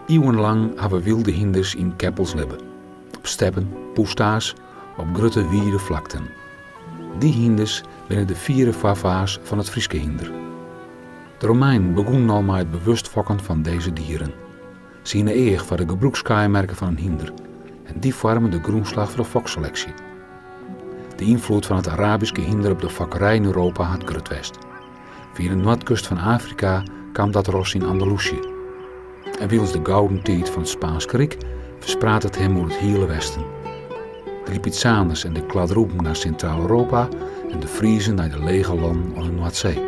Eeuwenlang hebben wilde hinders in keppels leven. Op steppen, poesta's, op grote wierde vlakten. Die hinders binnen de vierde fava's van het Frieske hinder. De Romeinen begonnen al met het bewust fokken van deze dieren. Ze zien eeg voor de gebruikskenmerken van een hinder. En die vormen de grondslag voor de fokselectie. De invloed van het Arabische hinder op de fokkerij in Europa had groot west. Via de noordkust van Afrika kwam dat ros in Andalusië. En wiens de gouden tijd van het Spaans Rijk verspreidde het hem over het hele westen. De Lipizaners en de Kladroeben naar Centraal-Europa en de Friezen naar de lege landen aan de Noordzee.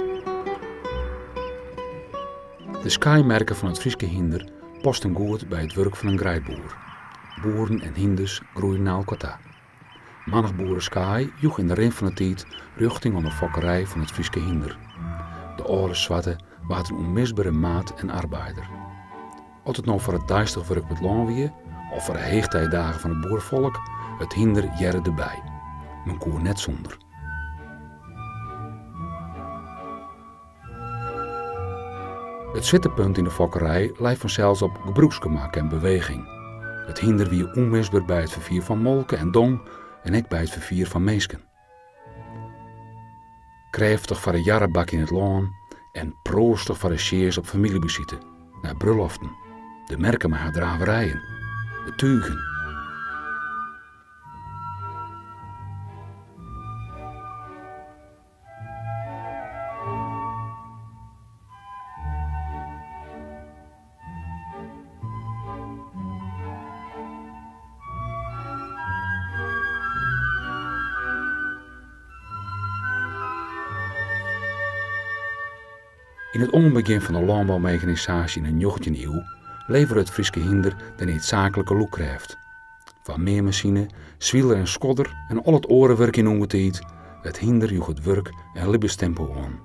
De skymerken van het Frieske hinder pasten goed bij het werk van een grijpboer. Boeren en hinders groeien naar elkaar. Manig boerensky joeg in de rin van de tijd richting aan de fokkerij van het Frieske hinder. De oude zwarte waren een onmisbare maat en arbeider. Of het nou voor het duistig werk met land wie, of voor de heegtijdagen van het boervolk, het hinder jaren erbij. Men kon net zonder. Het zittepunt in de fokkerij lijkt vanzelfs op gebruiksgemak en beweging. Het hinder wie onmisbaar bij het vervier van molken en dong en ook bij het vervier van meesken. Kreftig voor de jarrebak in het loon en proostig voor de sheers op familiebezitten, naar bruloften, de merken met haar draverijen, de tuigen. In het onbegin van de landbouwmechanisatie in de 19e eeuw leverde het Frieske hinder de noodzakelijke look krijgt. Van meermachine, zwieler en skodder en al het orenwerk in onze tijd, het hinder joeg het werk en libbestempo aan.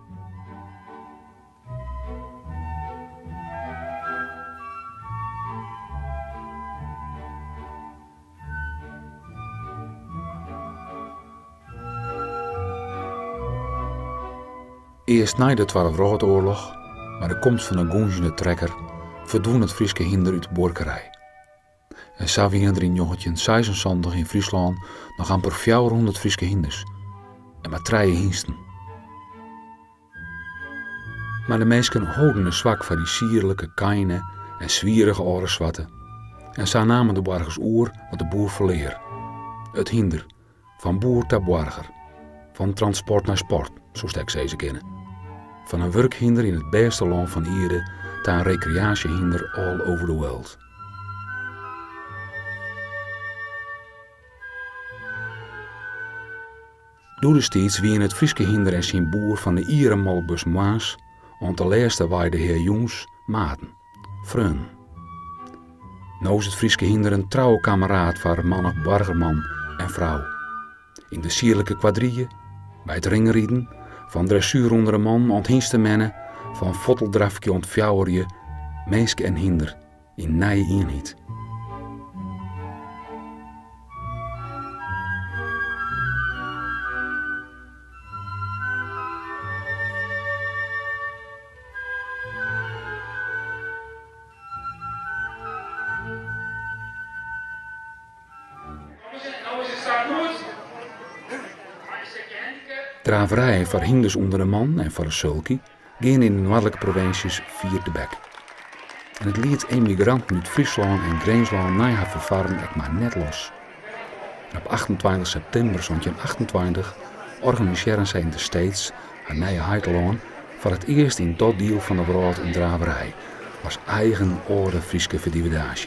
Eerst na de Tweede Wereldoorlog, maar de komst van de gonzende trekker, verdween het Frieske hinder uit de boerderij. En zo waren er in 1976 in Friesland nog amper 400 Frieske hinders. En maar 3 hingsten. Maar de mensen houden een zwak voor die sierlijke, kleine en zwierige oorenzwatten. En zo namen de burgers oer wat de boer verleer. Het hinder, van boer naar burger. Van transport naar sport, zo stek ze ze kennen. Van een werkhinder in het beste land van Ieren tot een recreatiehinder all over the world. Door de steeds wie in het Frieske hinder en zijn boer van de Ieren Molbus Maas, want de laatste waren de heer Jongs, maten, vreun. Nou is het Frieske hinder een trouwe kameraad voor mannig burgerman en vrouw. In de sierlijke quadrille, bij het ringrieden, van dressuur onder een man onthingste mennen, van fotteldrafje ontvjouwerje, meeske en hinder, in nije eenheid. Draverijen voor hinders onder de man en voor de sulky gaan in de noordelijke provincies vier de bek. En het liet emigranten uit Friesland en Greensland na haar vervaren echt maar net los. En op 28 september 1928 organiseren zij in de States haar nieuwe Heitelaan voor het eerst in dat deel van de wereld een draverij als eigen orde Frieske verdievendaasje.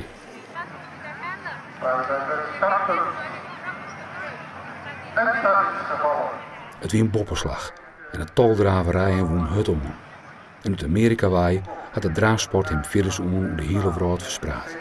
Het wie een boppenslag en het taldraverijen woon het om. En uit Amerika waai had de draafsport hem virus om de hele wereld verspreid.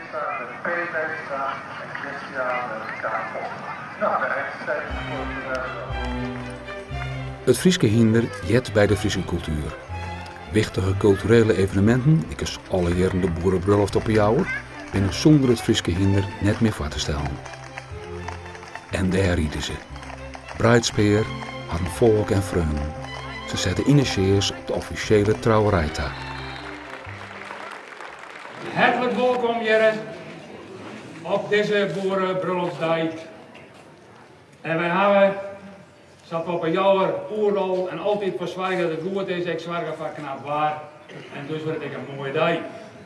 Het Frieske hinder jet bij de Friese cultuur. Wichtige culturele evenementen, ik is alle jaren de boerenbrulhoft op jouwer, binnen zonder het Frieske hinder net meer voor te stellen. En daar rieden ze. Bruidspeer, hadden volk en vreugden. Ze zetten initiërs op de officiële trouwerijtaak. Hartelijk welkom heren, op deze boerenbruiloftsdag. En wij hebben, zat op een jouwer, oerol en altijd verzwijgen dat het goed is, ik zwaar van knap waar. En dus wordt het een mooie dag.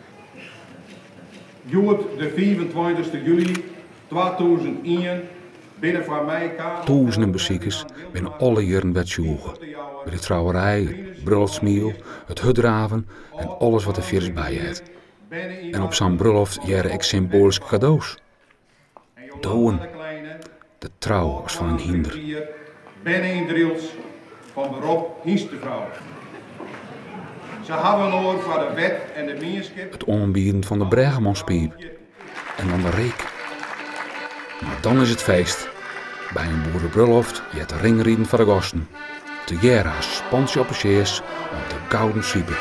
Joet de 25 juli 2001 binnen van mij kamer. Duizenden bezoekers binnen alle jaren werd sjoegen. Bij de trouwerij, het bruiloftsmiel, het hutdraven en alles wat er virus bij heeft. En op zo'n bruiloft jaren ik symbolische cadeaus. Douwen. De trouw was van een hinder. Binnen Driels van beroep hienstevrouw. Ze hebben een oor voor de wet en de meerskip. Het onbieden van de Bregemanspiep. En dan de reek. Maar dan is het feest. Bij een boerenbruiloft je het ringrieden van de gasten. Te jaren spant je op een chaise op de gouden siepen.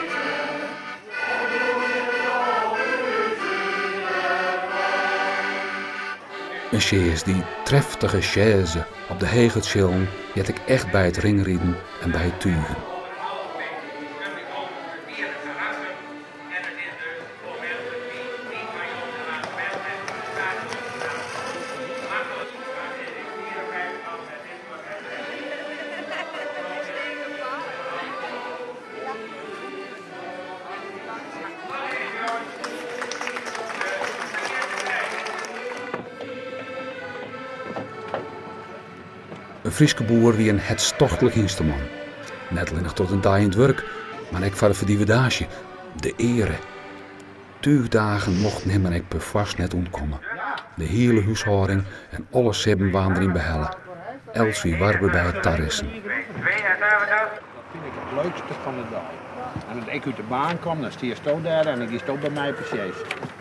Een chaise, die treftige chaise op de hege chillen, jet ik echt bij het ringrieden en bij het tuigen. Een Frieske boer wie een hartstochtelijk instrument. Net alleen nog tot een dag in het werk, maar ik voor de verdievedage, de ere. 20 dagen mocht hem en ik per vast net ontkomen. De hele huishouding en alle sebben waren erin behellen. Els wie warber bij het tarrissen. Dat vind ik het leukste van de dag. En als ik uit de baan kom, dan sta je zo daar en ik sta bij mij precies.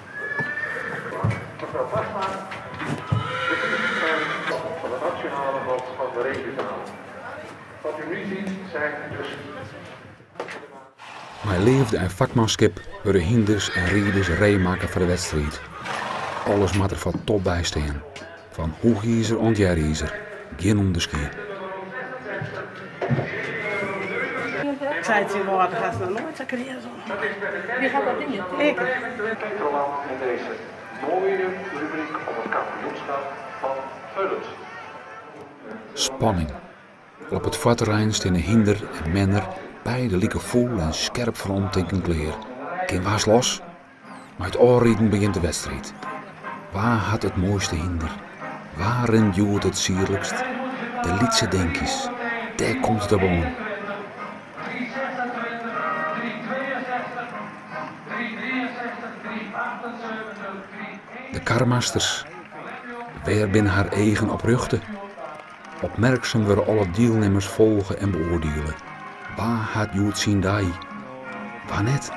Van de nationale wat van de regionale. Wat u nu ziet zijn dus. Mijn leefde en vakmanschap worden hinders en rieders reemaken voor de wedstrijd. Alles moet er van top bij staan. Van hoegiezer en jeriezer. Geen onderscheid. Ik zei het wel, dat gaat nog nooit zo creëren. Wie gaat dat in? Ik. Petroland in deze mooie rubriek op het kampioenschap van Vullens. Spanning. Op het vaarterrein staan de hinder en menner, beide lieken vol en scherp van omtinken kleer. Geen was los, maar het oorrieden begint de wedstrijd. Waar had het mooiste hinder? Waarin joert het sierlijkst? De lietse denkjes. Daar komt het op aan. De karmasters. Weer binnen haar eigen opruchten. Opmerkzaam worden alle deelnemers volgen en beoordelen. Waar had Joet zien dag? Waar net?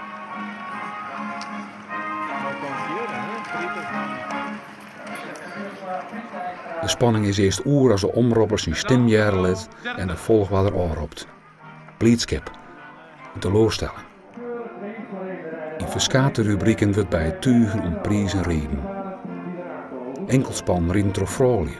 De spanning is eerst oer als de omroeper zijn stem jaren let en de volgwaarder aanroept. Blijdschap. Teleurstelling. In verschillende rubrieken wordt bij het tuigen om prijzen reden. Enkelspan rieden trof Frolie.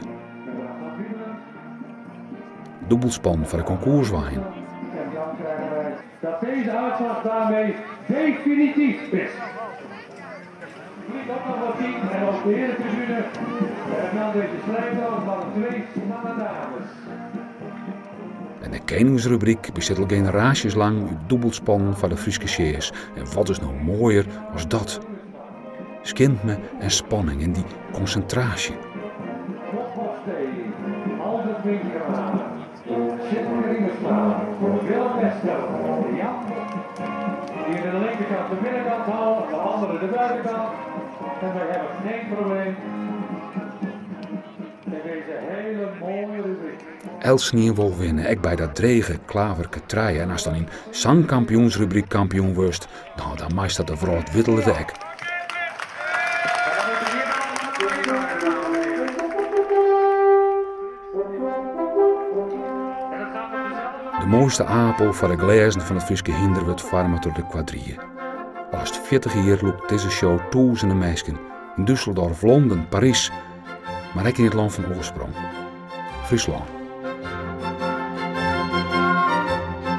Dubbelspan voor de concourswijn. Dat deze uitslag daarmee definitief is. Vlieg op nog wat zien en op de herentribune en dan deze strijdbal van de twee mannen dames. En de koningsrubriek bestaat al generaties lang uit dubbelspan van de Frieske chaise. En wat is nou mooier als dat? Skintme en spanning en die concentratie. Als het winkelraad. Zitten Ringerslaan voor Willem Westel. Jan. Die aan de linkerkant de binnenkant houdt, de andere de buitenkant. En wij hebben geen probleem. In deze hele mooie rubriek. Elsnien wil winnen, ik bij dat dregen klaverke treien. En als dan in zangkampioensrubriek kampioen wordt, nou dan maakt dat de vrouw wittelen weg. De mooiste apel voor de glazen van het Frieske hinder wordt vormen door de quadrille. Al is het 40 jaar loopt deze show duizenden meisken in Düsseldorf, Londen, Parijs, maar ook in het land van oorsprong, Friesland.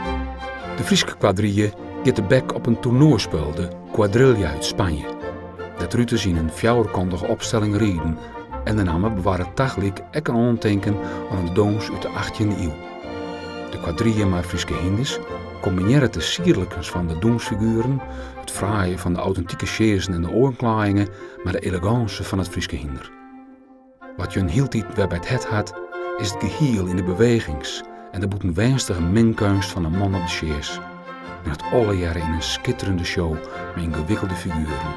De Frieske quadrille gaat de bek op een toernooispel, de Quadrilla uit Spanje. De truiten zien een fjouwerkantige opstelling rieden en de namen bewaren tagelijk ook een aandenken aan een doos uit de 18e eeuw. De quadrilleën met Frieske hinders combineren de sierlijkens van de doemsfiguren, het fraaie van de authentieke sjezen en de oorklaringen met de elegantie van het Frieske hinder. Wat je een heel tijd weer bij het had, is het geheel in de bewegings en de boetenwenstige mengkunst van een man op de sjees. En het alle jaren in een schitterende show met ingewikkelde figuren.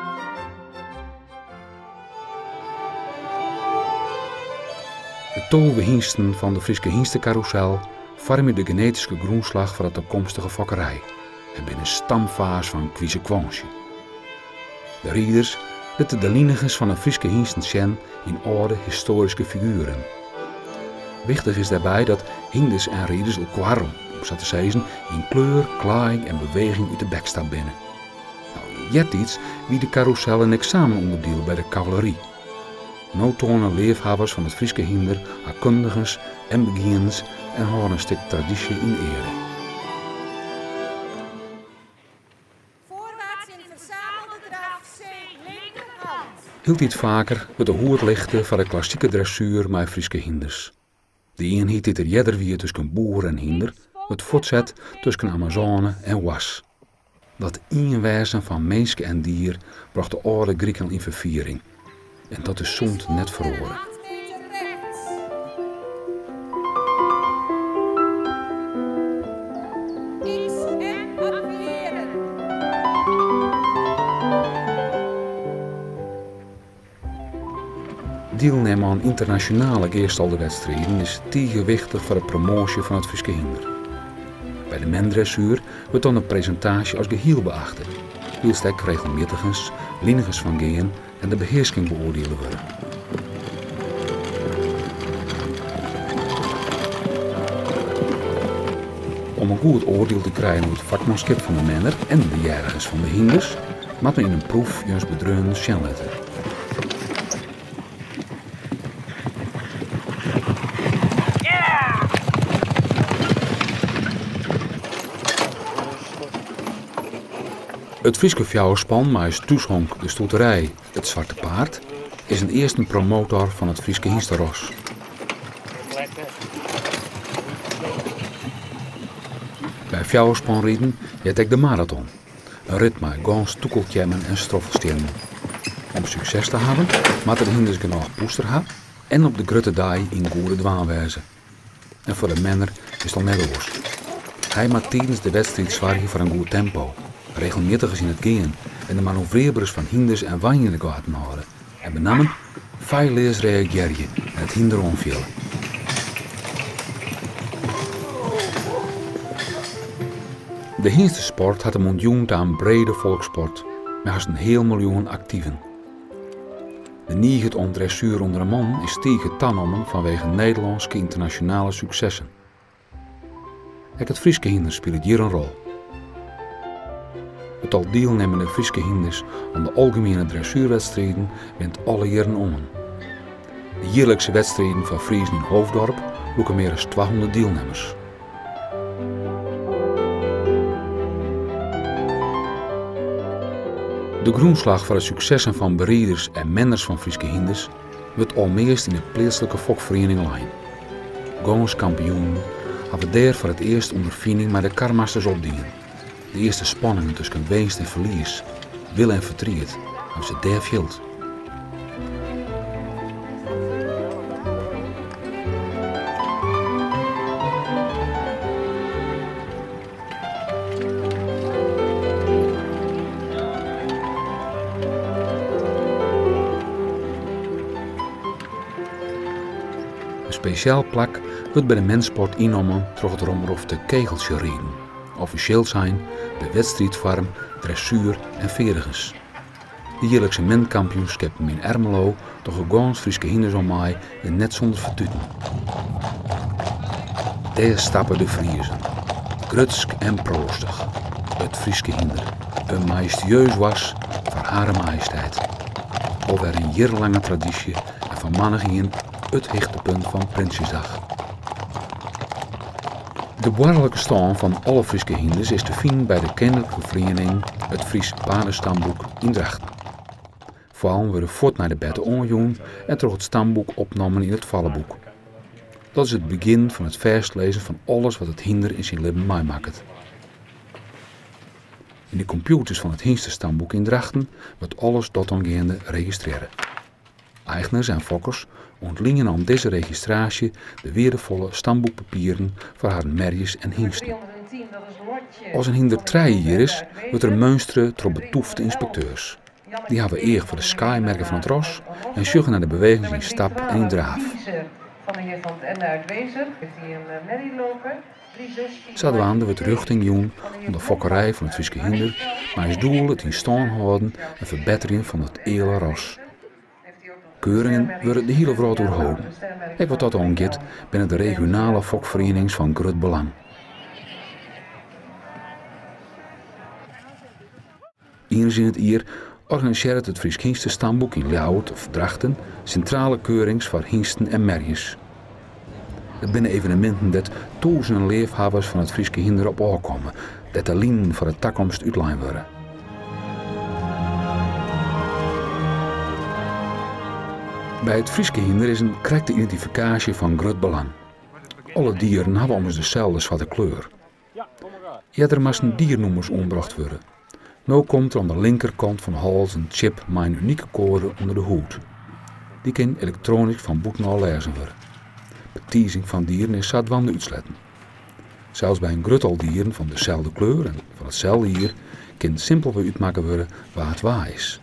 De tolve hingsten van de Frieske Hingstencarousel vormen de genetische groenslag voor de toekomstige fokkerij en binnen stamfase van kwiezekwansje. De rieders letten de lineages van de Frieske hingsten zien in oude historische figuren. Wichtig is daarbij dat hinders en rieders elkaar, om zo te zeggen, in kleur, klaai en beweging uit de bekstap binnen. Jettiets wie de carousel een examenonderdeel bij de cavalerie. Nou tonen leefhavers van het Frieske hinder, haar kundigens en beginners en houden een stuk traditie in ere. Voorwaarts in verzamelde draf, C, linkerhand. Hield iets vaker wordt de hoed lichten van de klassieke dressuur met Frieske hinders. De eenheid die er jeder wie tussen boer en hinder, het voortzet tussen Amazone en was. Dat eenwijzen van mens en dier bracht de oude Grieken in verviering. En dat is zond net verloren. Deelnemen aan internationale geestalderwedstrijden is tegenwichtig voor de promotie van het Frieske hinder. Bij de mendressuur wordt dan een presentatie als geheel beacht. Hielstek regelmatigens, liniges van geen en de beheersking beoordelen worden. Om een goed oordeel te krijgen over het vakmanschap van de menner en de jarigens van de hinders, moet men in een proef juist bedreunde zien letten. Het Frieske fjouwerspan met Toeshonk de stoeterij Het Zwarte Paard is een eerste promotor van het Frieske hingstenros. Bij fjouwerspanrieden jet ik de marathon, een rit met gans toekeltjemmen en stroffelstenen. Om succes te hebben, moet de hinders genoeg poester hebben en op de grutte daai in goede dwaan wijzen. En voor de menner is het net oors. Hij moet tijdens de wedstrijd zwaar voor een goed tempo. Regelmatig in het gaan en de manoeuvreerders van hinders en wijn in de gaten houden. En benamen veel leers reageer je en het hinder onvielen. De hingstensport had een mondjoen aan brede volkssport met haast een heel miljoen actieven. De nieget om dressuur onder een man is tegen tanomen vanwege Nederlandse internationale successen. Ook het Frieske hinder speelt hier een rol. Het al deelnemende Frieske hinders aan de algemene dressuurwedstrijden bent alle jaren om. De jaarlijkse wedstrijden van Friesen in Hoofddorp loeken meer dan 200 deelnemers. De groenslag voor de successen van berieders en menners van Frieske hinders wordt almeest in de plaatselijke fokvereniging lijn. Gans kampioenen hebben daar voor het eerst ondervinding met de karmasters opdienen. De eerste spanningen tussen winst en verlies, wil en verdriet, hebben ze daar veld. Een speciaal plak wordt bij de mensport innomen door het rommerof de kegeltje reden. Officieel zijn de wedstrijdvorm, dressuur en veerdigens. De jaarlijkse menkampioenschappen in Ermelo toch een gans Frieske hinders om mij en net zonder vertuten. Daar stappen de Friezen, grutsk en proostig, het Frieske hinder, een majestueus was voor Hare Majesteit. Alweer een jarenlange traditie en van mannigingen het hoogtepunt van Prinsjesdag. De behoorlijke stand van alle Frieske hinders is te vinden bij de kennelijke vereniging Het Fries Paardenstamboek in Drachten. vallen worden voort naar de bed onjoen en terug het stamboek opgenomen in het vallenboek. Dat is het begin van het verslezen van alles wat het hinder in zijn leven meemaakt. In de computers van het Hienstenstamboek in Drachten wordt alles dat ongaande registreren. Eigenaars en fokkers ontlingen aan deze registratie de waardevolle stamboekpapieren voor haar merries en hiensten. Als een hinder 3 jaar is, wordt er meunsteren door betoefde inspecteurs. Die hebben eer voor de skymerken van het ros en sjuggen naar de beweging in stap en in draaf. Zadwaande wordt richting joen om de fokkerij van het Frieske hinder, maar is doel het in stand houden en verbetering van het hele ros. Keuringen worden de hele wereld doorhouden. En wat dat aangaat, binnen de regionale fokverenigingen van groot belang. Eens in het jaar organiseert het Fries Hienstenstamboek in Ljouwert of Drachten centrale keurings voor hiensten en merries. Het binnen evenementen dat duizenden leefhebbers van het Frieske hinder op aankomen, dat de lijnen voor de toekomst uitlijn worden. Bij het Frieske hinder is een correcte identificatie van groot belang. Alle dieren hebben immers dezelfde zwarte kleur. Eerder moesten diernummers omgebracht worden. Nu komt er aan de linkerkant van de hals een chip met een unieke code onder de hoed. Die kan elektronisch van boeken al lezen worden. Betiezing van dieren is zadwande uitsletten. Zelfs bij een gruttal dieren van dezelfde kleur en van hetzelfde hier kan simpelweg uitmaken worden waar het waar is.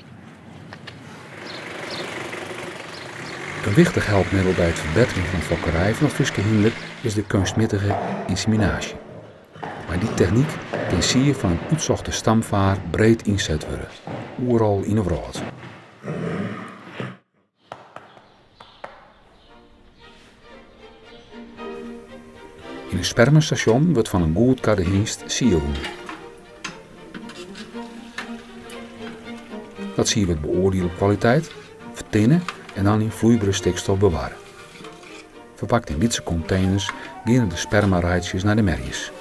Een wichtig helpmiddel bij het verbeteren van de fokkerij van het Frieske hinder is de kunstmatige inseminatie. Maar die techniek kan zeer van een uitzochte stamvaar breed inzet worden, overal in de wereld. In een spermastation wordt van een goed kadehingst sieren. Dat zie je wordt beoordelen op kwaliteit, vertinnen en dan in vloeibare stikstof bewaren. Verpakt in witte containers gaan de spermarijtjes naar de merries.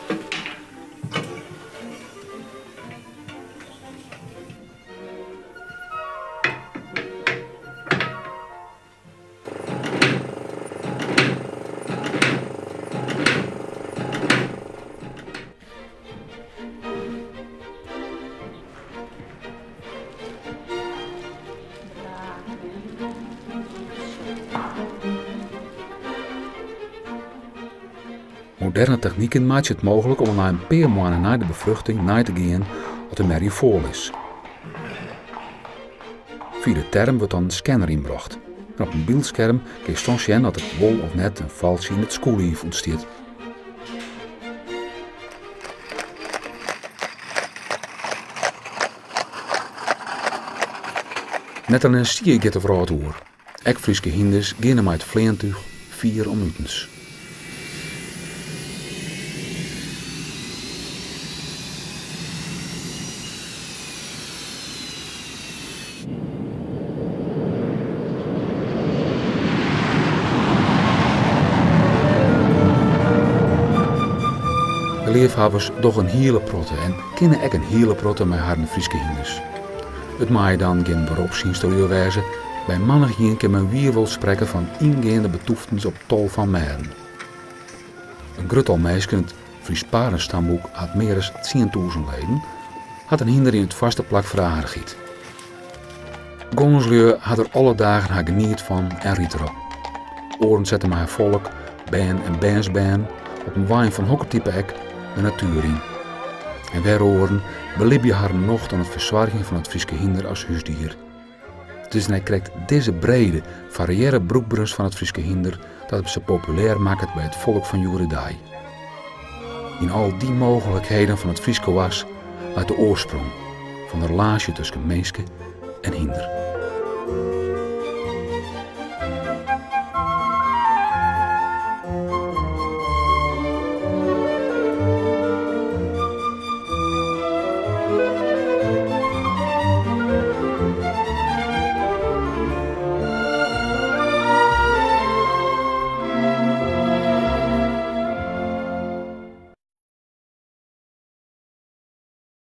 Moderne technieken maken het mogelijk om na een paar maanden na de bevruchting na te gaan als de merrie vol is. Via de term wordt dan een scanner ingebracht. En op een beeldscherm kun je soms zien dat het wol of net een valsje in het schoollief ontstaat. Net alleen zie ik het er vooruit hoor. Ek Frieske hinders gaan met het vleentuig 4 minuten. De leefhebbers doch een hele protte en kennen ek een hele protte met haar Frieske hinders. Het mag dan geen beroepshistorie wijzen. Bij mannen hier kan men weer wel spreken van ingaande betoeftens op tal van meren. Een gruttal meisje in het Fries Parenstamboek had meer dan 10.000 leden, had een hinder in het vaste plak voor haar giet. Gonsleur had er alle dagen haar geniet van en riet erop. Oren zetten haar volk, band en bandsband op een wijn van hokkertype ek de natuur in. En wij oren beliep je haar nog dan het verzorging van het Frieske hinder als huisdier. Dus hij krijgt deze brede, variëre broekbrus van het Frieske hinder dat het ze populair maakt bij het volk van Joeredij. In al die mogelijkheden van het Frieske was uit de oorsprong van de relatie tussen mensje en hinder.